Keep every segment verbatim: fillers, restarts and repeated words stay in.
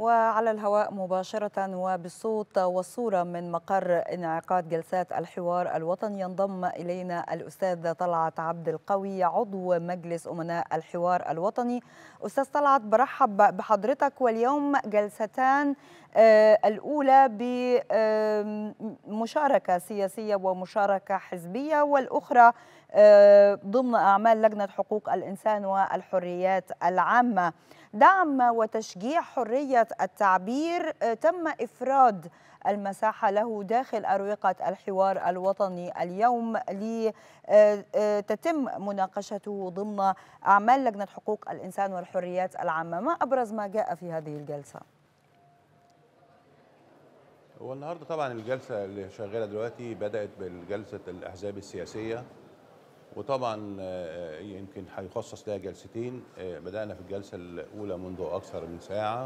وعلى الهواء مباشرة وبالصوت والصورة من مقر انعقاد جلسات الحوار الوطني ينضم إلينا الأستاذ طلعت عبد القوي عضو مجلس أمناء الحوار الوطني. أستاذ طلعت، برحب بحضرتك. واليوم جلستان، آه الأولى بمشاركة سياسية ومشاركة حزبية، والأخرى آه ضمن أعمال لجنة حقوق الإنسان والحريات العامة. دعم وتشجيع حرية التعبير تم إفراد المساحة له داخل أروقة الحوار الوطني اليوم لتتم مناقشته ضمن أعمال لجنة حقوق الإنسان والحريات العامة. ما أبرز ما جاء في هذه الجلسة؟ هو النهارده طبعا الجلسة اللي شغالة دلوقتي بدأت بالجلسة الأحزاب السياسية، وطبعا آه، يمكن هيخصص لها جلستين. آه، بدأنا في الجلسة الأولى منذ أكثر من ساعة،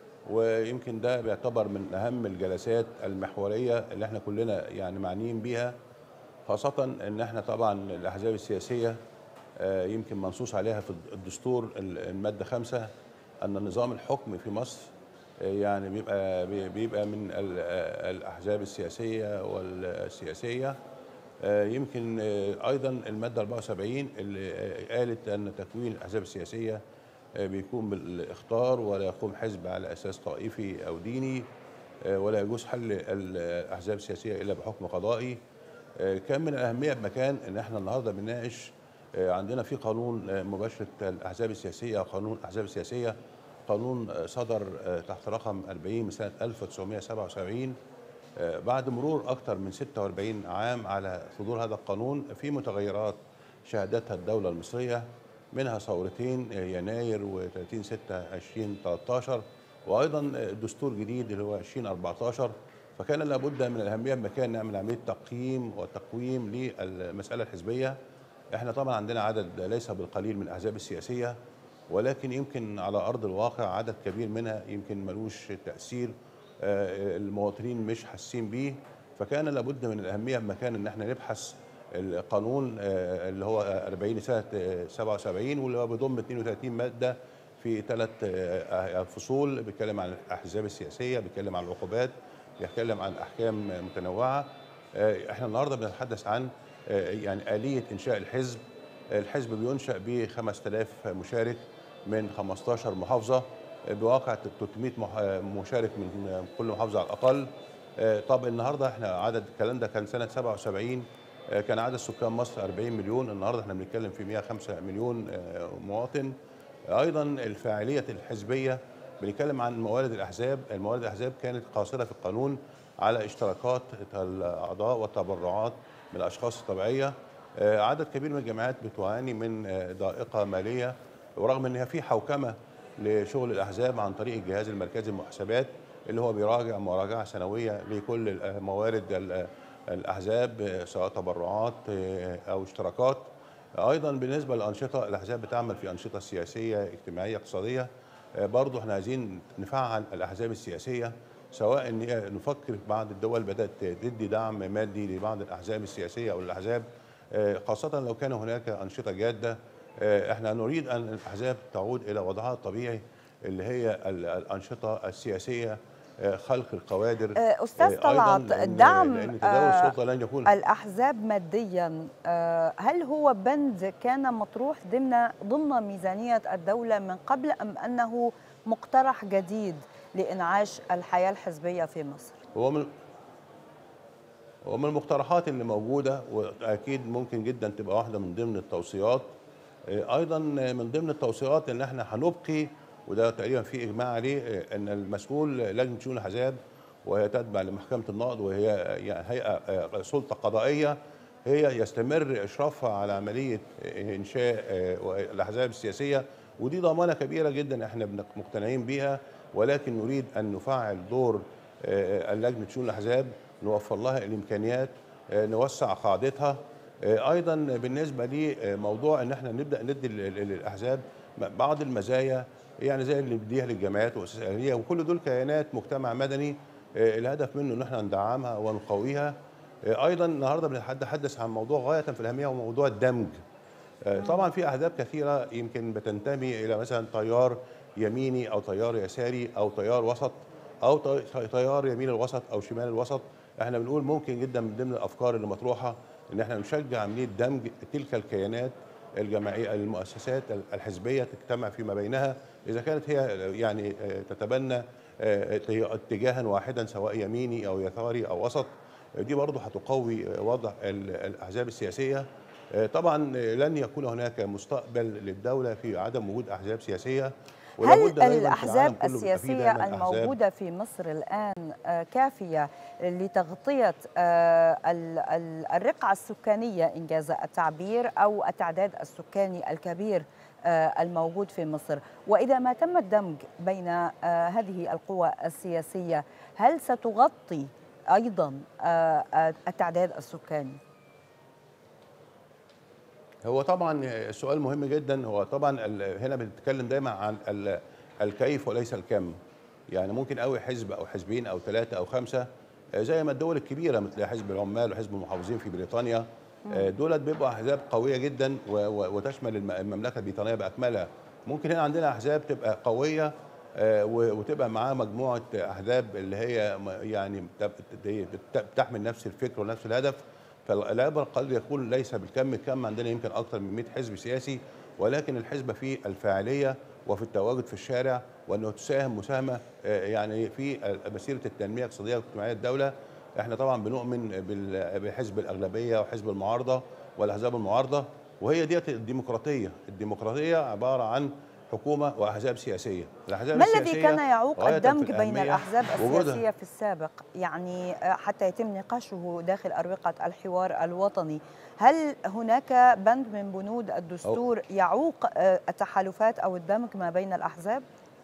ويمكن ده بيعتبر من أهم الجلسات المحورية اللي احنا كلنا يعني معنيين بيها، خاصة إن احنا طبعا الأحزاب السياسية آه، يمكن منصوص عليها في الدستور المادة خمسة أن نظام الحكم في مصر آه، يعني بيبقى بيبقى من الأحزاب السياسية والسياسية. آه، يمكن آه، ايضا الماده أربعة وسبعين اللي آه، قالت ان تكوين الاحزاب السياسيه آه، بيكون بالاخطار، ولا يقوم حزب على اساس طائفي او ديني، آه، ولا يجوز حل الاحزاب السياسيه الا بحكم قضائي. آه، كان من الاهميه بمكان ان احنا النهارده بنناقش آه، عندنا في قانون آه، مباشره الاحزاب السياسيه، قانون الاحزاب السياسيه، قانون آه، صدر آه، تحت رقم أربعين من سنه ألف وتسعمائة وسبعة وسبعين. بعد مرور أكثر من ستة وأربعين عام على صدور هذا القانون، في متغيرات شهدتها الدولة المصرية، منها ثورتين يناير و30 ستة ألفين وثلاثة عشر، وأيضا دستور جديد اللي هو ألفين وأربعة عشر. فكان لابد من الأهمية بمكان نعمل عملية تقييم وتقويم للمسألة الحزبية. احنا طبعا عندنا عدد ليس بالقليل من الأحزاب السياسية، ولكن يمكن على أرض الواقع عدد كبير منها يمكن ملوش تأثير، آه، المواطنين مش حاسين بيه. فكان لابد من الأهمية بمكان إن احنا نبحث القانون آه، اللي هو أربعين سنة آه، سبعة وسبعين، واللي هو بيضم اثنين وثلاثين مادة في ثلاث فصول، بيتكلم عن الأحزاب السياسية، بيتكلم عن العقوبات، بيتكلم عن أحكام متنوعة. آه، احنا النهارده بنتحدث عن آه، يعني آلية إنشاء الحزب. الحزب بينشأ ب خمسة آلاف مشارك من خمستاشر محافظة، بواقع ثلاثمائة مشارك من كل محافظة على الأقل. طب النهارده احنا عدد، الكلام ده كان سنة سبعة وسبعين، كان عدد سكان مصر أربعين مليون، النهارده احنا بنتكلم في مئة وخمسة مليون مواطن. أيضا الفاعلية الحزبية، بنتكلم عن موارد الأحزاب. الموارد الأحزاب كانت قاصرة في القانون على اشتراكات الأعضاء والتبرعات من الأشخاص الطبيعية. عدد كبير من الجامعات بتعاني من ضائقة مالية، ورغم ان في حوكمه لشغل الاحزاب عن طريق الجهاز المركزي للمحاسبات اللي هو بيراجع مراجعه سنويه لكل موارد الاحزاب، سواء تبرعات او اشتراكات. ايضا بالنسبه للانشطه، الاحزاب بتعمل في انشطه سياسيه اجتماعيه اقتصاديه. برضه احنا عايزين نفعل الاحزاب السياسيه، سواء ان نفكر بعض الدول بدات تدي دعم مادي لبعض الاحزاب السياسيه او الاحزاب، خاصه لو كان هناك انشطه جاده. احنا نريد ان الاحزاب تعود الى وضعها الطبيعي اللي هي الانشطه السياسيه، خلق الكوادر. أستاذ ايضا طلعت، لان دعم لان تداول السلطه لن يكون. الأحزاب ماديا، هل هو بند كان مطروح ضمن ضمن ميزانية الدولة من قبل، أم أنه مقترح جديد لإنعاش الحياة الحزبية في مصر؟ هو من هو من المقترحات اللي موجوده، واكيد ممكن جدا تبقى واحده من ضمن التوصيات. ايضا من ضمن التوصيات ان احنا هنبقي، وده تقريبا في اجماع عليه، ان المسؤول لجنه شؤون الاحزاب، وهي تتبع لمحكمه النقض، وهي يعني هيئه سلطه قضائيه، هي يستمر اشرافها على عمليه انشاء الاحزاب السياسيه. ودي ضمانه كبيره جدا احنا مقتنعين بيها، ولكن نريد ان نفعل دور لجنه شؤون الاحزاب، نوفر لها الامكانيات، نوسع قاعدتها. ايضا بالنسبه لموضوع ان احنا نبدا ندي للاحزاب بعض المزايا، يعني زي اللي بنديها للجمعيات والاسس الاهليه، وكل دول كيانات مجتمع مدني الهدف منه ان احنا ندعمها ونقويها. ايضا النهارده بنتحدث عن موضوع غايه في الاهميه، وموضوع الدمج. طبعا في احزاب كثيره يمكن بتنتمي الى مثلا تيار يميني او تيار يساري او تيار وسط او ت- تيار يمين الوسط او شمال الوسط. احنا بنقول ممكن جدا من ضمن الافكار اللي مطروحه ان احنا نشجع عمليه دمج تلك الكيانات الجماعيه، المؤسسات الحزبيه تجتمع فيما بينها اذا كانت هي يعني آه، تتبنى آه، اتجاها واحدا سواء يميني او يساري او وسط. دي برضه هتقوي وضع ال- الاحزاب السياسيه. آه، طبعا لن يكون هناك مستقبل للدوله في عدم وجود احزاب سياسيه، هل ولابد دايما في الأحزاب العالم كله بيبقى فيه السياسية دايما احزاب. الموجودة في مصر الآن آه، كافية لتغطية آه، ال- ال- الرقعة السكانية إنجاز التعبير أو التعداد السكاني الكبير آه، الموجود في مصر؟ وإذا ما تم الدمج بين آه، هذه القوى السياسية هل ستغطي أيضا آه، آه، التعداد السكاني؟ هو طبعا السؤال مهم جدا. هو طبعا ال- هنا بنتكلم دايما عن ال- الكيف وليس الكم. يعني ممكن قوي حزب او حزبين او ثلاثه او خمسه، آه، زي ما الدول الكبيره مثل حزب العمال وحزب المحافظين في بريطانيا، آه، دولت بيبقوا احزاب قويه جدا و- و- وتشمل الم- المملكه البريطانيه باكملها. ممكن هنا عندنا احزاب تبقى قويه آه، و- وتبقى معاها مجموعه احزاب اللي هي م- يعني بت- بت- بتحمل نفس الفكر ونفس الهدف. فالعبر قد يكون ليس بالكم. الكم عندنا يمكن اكثر من مئة حزب سياسي، ولكن الحزب فيه الفاعليه وفي التواجد في الشارع، وانه تساهم مساهمه آه، يعني في مسيره التنميه الاقتصاديه واجتماعيه الدوله. احنا طبعا بنؤمن بال- بحزب الاغلبيه وحزب المعارضه والاحزاب المعارضه، وهي ديت الديمقراطيه. الديمقراطيه عباره عن حكومه واحزاب سياسيه. الاحزاب ما الذي السياسيه كان يعوق غايه في الدمج بين الاهميه الأحزاب وجودها. السياسية في السابق، يعني آه، حتى يتم نقاشه داخل أروقة الحوار الوطني؟ هل هناك بند من بنود أو الدستور يعوق آه، التحالفات أو الدمج ما بين الأحزاب؟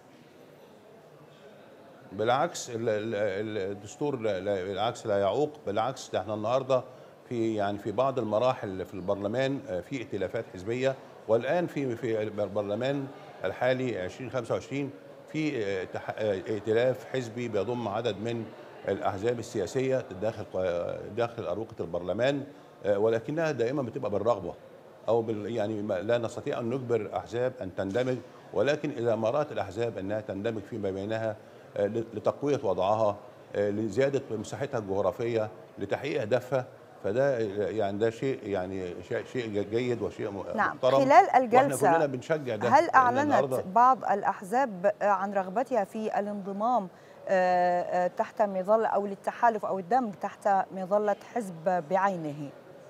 بالعكس، ال- ال- الدستور لا- لا- بالعكس لا يعوق. بالعكس، ده احنا النهارده في يعني في بعض المراحل في البرلمان آه، في ائتلافات حزبيه، والان في في البرلمان الحالي ألفين وخمسة وعشرين في آه، تح- آه، ائتلاف حزبي بيضم عدد من الاحزاب السياسيه داخل ق- داخل اروقه البرلمان، آه، ولكنها دائما بتبقى بالرغبه او بال يعني ما- لا نستطيع ان نجبر احزاب ان تندمج، ولكن اذا ما رات الاحزاب انها تندمج فيما بينها آه، لتقويه وضعها، آه، لزياده مساحتها الجغرافيه، لتحقيق اهدافها، فده آه، يعني ده شيء يعني شيء شيء جيد وشيء نعم، محترم. خلال واحنا كلنا الجلسة بنشجع ده هل لان أعلنت النهارده بعض الأحزاب عن رغبتها في الانضمام آه، آه، تحت مظلة أو للتحالف أو الدمج تحت مظلة حزب بعينه؟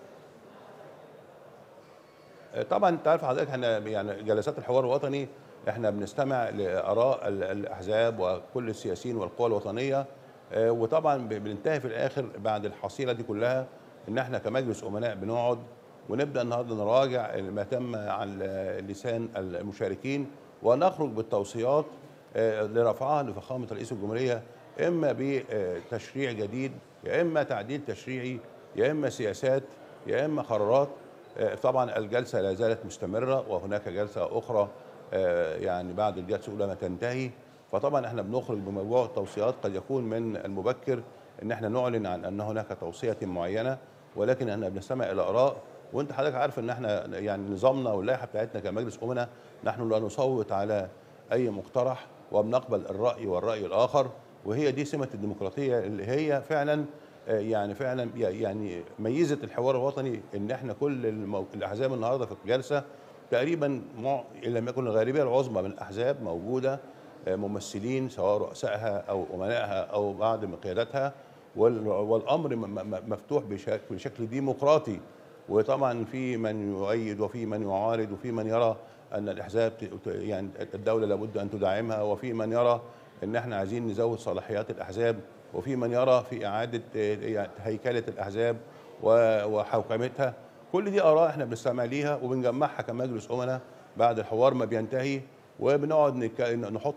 طبعا تعرف حضرتك احنا يعني جلسات الحوار الوطني احنا بنستمع لاراء ال- الاحزاب وكل السياسيين والقوى الوطنيه، آه، وطبعا ب- بننتهي في الاخر بعد الحصيله دي كلها ان احنا كمجلس امناء بنقعد ونبدا النهارده نراجع ما تم عن لسان المشاركين، ونخرج بالتوصيات آه، لرفعها لفخامه رئيس الجمهوريه، اما بتشريع جديد يا اما تعديل تشريعي يا اما سياسات يا اما قرارات. آه، طبعا الجلسه لا زالت مستمره وهناك جلسه اخرى آه، يعني بعد الجلسه الاولى ما تنتهي. فطبعا احنا بنخرج بموضوع التوصيات. قد يكون من المبكر ان احنا نعلن عن ان هناك توصيه معينه، ولكن احنا بنستمع الى اراء. وانت حضرتك عارف ان احنا يعني نظامنا واللائحه بتاعتنا كمجلس امنا نحن لا نصوت على اي مقترح وبنقبل الراي والراي الاخر، وهي دي سمه الديمقراطيه اللي هي فعلا آه، يعني فعلا يعني ميزت الحوار الوطني ان احنا كل المو... الاحزاب النهارده في الجلسه تقريبا مع... ان لم يكن الغالبيه العظمى من الاحزاب موجوده، آه، ممثلين سواء رؤسائها او امنائها او بعض من قياداتها، وال... والامر م... م... مفتوح بشكل... بشكل ديمقراطي. وطبعا في من يؤيد وفي من يعارض وفي من يرى ان الاحزاب ت... ت- يعني الدوله لابد ان تدعمها، وفي من يرى ان احنا عايزين نزود صلاحيات الاحزاب، وفي من يرى في اعاده يعني هيكله الاحزاب و- وحوكمتها. كل دي اراء احنا بنستمع ليها وبنجمعها كمجلس امنا بعد الحوار ما بينتهي، وبنقعد نك- نحط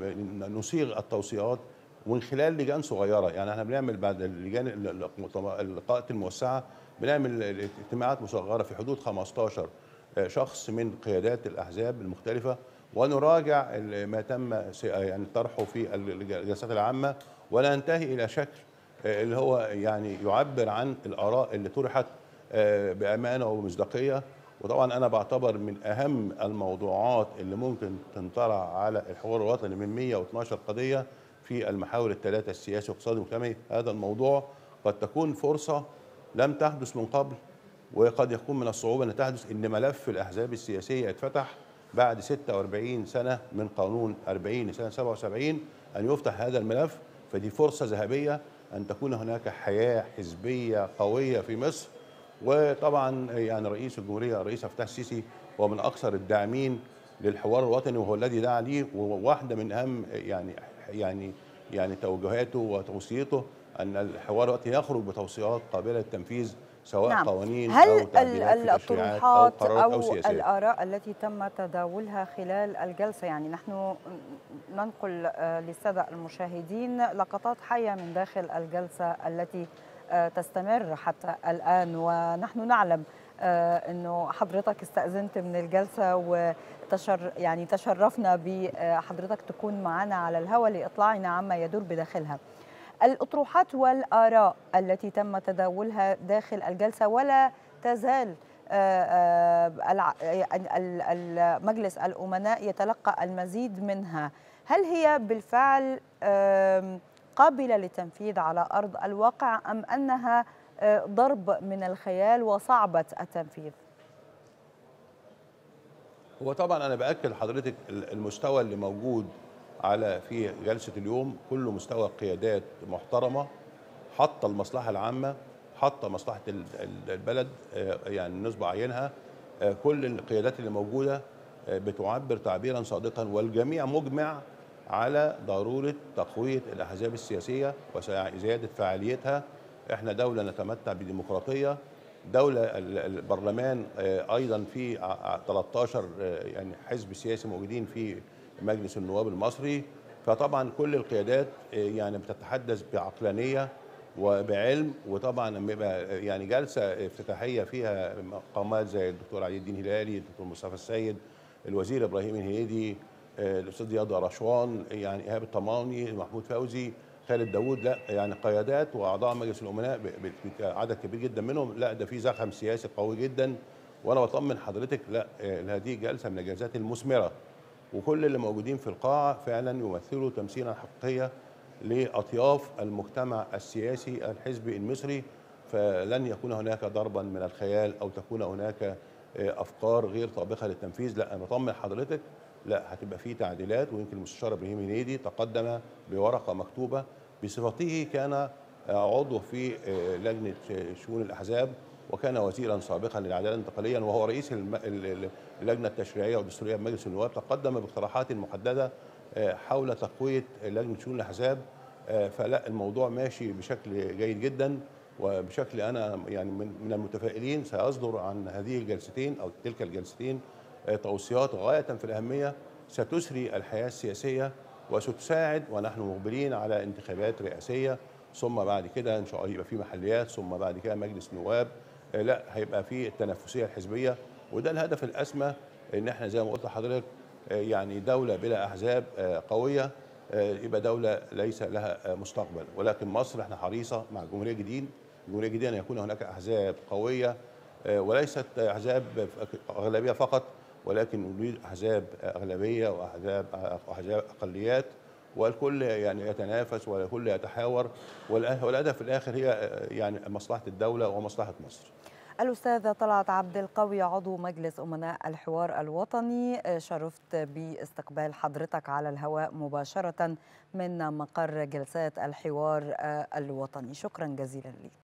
نصيغ التوصيات ومن خلال لجان صغيره. يعني احنا بنعمل بعد اللجان اللقاءات الموسعه بنعمل اجتماعات مصغره في حدود خمستاشر شخص من قيادات الاحزاب المختلفه، ونراجع ال- ما تم س- يعني طرحه في الجلسات العامه، وننتهي الى شكل آه، اللي هو يعني يعبر عن الاراء اللي طرحت آه، بامانه ومصداقيه. وطبعا انا بعتبر من اهم الموضوعات اللي ممكن تنطرح على الحوار الوطني من مئة واثناشر قضيه في المحاور الثلاثه السياسي والاقتصادي والمجتمعي. هذا الموضوع قد تكون فرصه لم تحدث من قبل، وقد يكون من الصعوبه ان تحدث ان ملف الاحزاب السياسيه اتفتح بعد ستة وأربعين سنه من قانون أربعين سنه سبعة وسبعين، ان يفتح هذا الملف. فدي فرصه ذهبيه ان تكون هناك حياه حزبيه قويه في مصر. وطبعا يعني رئيس الجمهوريه الرئيس عبد الفتاح السيسي هو من اكثر الداعمين للحوار الوطني، وهو الذي دعا ليه، وواحده من اهم يعني يعني يعني توجهاته وتوصيته ان الحوار الوطني يخرج بتوصيات قابله للتنفيذ، سواء نعم. قوانين هل او تعديلات في تشريعات او الطروحات قرارات او أو سياسات. الآراء التي تم تداولها خلال الجلسة، يعني نحن ننقل للسادة المشاهدين لقطات حية من داخل الجلسة التي تستمر حتى الآن، ونحن نعلم أنه حضرتك استأذنت من الجلسة وتشر يعني تشرفنا بحضرتك تكون معنا على الهواء لإطلاعنا عما يدور بداخلها. الأطروحات والآراء التي تم تداولها داخل الجلسة ولا تزال مجلس الأمناء يتلقى المزيد منها، هل هي بالفعل قابلة للتنفيذ على أرض الواقع أم أنها ضرب من الخيال وصعبة التنفيذ؟ هو طبعا أنا بأكد لحضرتك المستوى اللي موجود على في جلسة اليوم كله مستوى قيادات محترمة، حاطة المصلحة العامة، حاطة مصلحة البلد يعني نصب عينها. كل القيادات اللي موجودة بتعبر تعبيرا صادقا، والجميع مجمع على ضرورة تقوية الأحزاب السياسية وزيادة فعاليتها. احنا دولة نتمتع بديمقراطية، دولة البرلمان أيضا في ثلاثة عشر يعني حزب سياسي موجودين في مجلس النواب المصري. فطبعا كل القيادات يعني بتتحدث بعقلانية وبعلم، وطبعا لما يبقى يعني جلسة افتتاحية فيها مقامات زي الدكتور علي الدين هلالي، الدكتور مصطفى السيد، الوزير إبراهيم الهنيدي، الأستاذ ضياء رشوان، يعني إيهاب الطماني، محمود فوزي، خالد داوود، لا يعني قيادات واعضاء مجلس الامناء عدد كبير جدا منهم، لا ده في زخم سياسي قوي جدا. وانا بطمن حضرتك لا هذه جلسه من الجلسات المثمره، وكل اللي موجودين في القاعه فعلا يمثلوا تمثيلا حقيقيا لاطياف المجتمع السياسي الحزبي المصري. فلن يكون هناك ضربا من الخيال او تكون هناك افكار غير طابقه للتنفيذ. لا انا بطمن حضرتك لا هتبقى في تعديلات. ويمكن المستشار ابراهيم الهنيدي تقدم بورقه مكتوبه بصفته كان عضو في لجنه شؤون الاحزاب وكان وزيرا سابقا للعداله انتقاليا وهو رئيس اللجنه التشريعيه والدستوريه بمجلس النواب، تقدم باقتراحات محدده حول تقويه لجنه شؤون الاحزاب. فلا الموضوع ماشي بشكل جيد جدا، وبشكل انا يعني من المتفائلين سيصدر عن هذه الجلستين او تلك الجلستين توصيات غايه في الاهميه ستسري الحياه السياسيه وستساعد، ونحن مقبلين على انتخابات رئاسيه، ثم بعد كده ان شاء الله يبقى في محليات، ثم بعد كده مجلس نواب. لا هيبقى في التنافسيه الحزبيه، وده الهدف الاسمى، ان احنا زي ما قلت لحضرتك يعني دوله بلا احزاب قويه يبقى دوله ليس لها مستقبل. ولكن مصر احنا حريصه مع الجمهوريه الجديده الجمهوريه الجديده ان يكون هناك احزاب قويه وليست احزاب اغلبيه فقط، ولكن نريد احزاب اغلبيه واحزاب احزاب اقليات، والكل يعني يتنافس والكل يتحاور، والهدف في الاخر هي يعني مصلحه الدوله ومصلحه مصر. الأستاذ طلعت عبد القوي عضو مجلس أمناء الحوار الوطني، شرفت باستقبال حضرتك على الهواء مباشرة من مقر جلسات الحوار الوطني، شكرا جزيلا لك.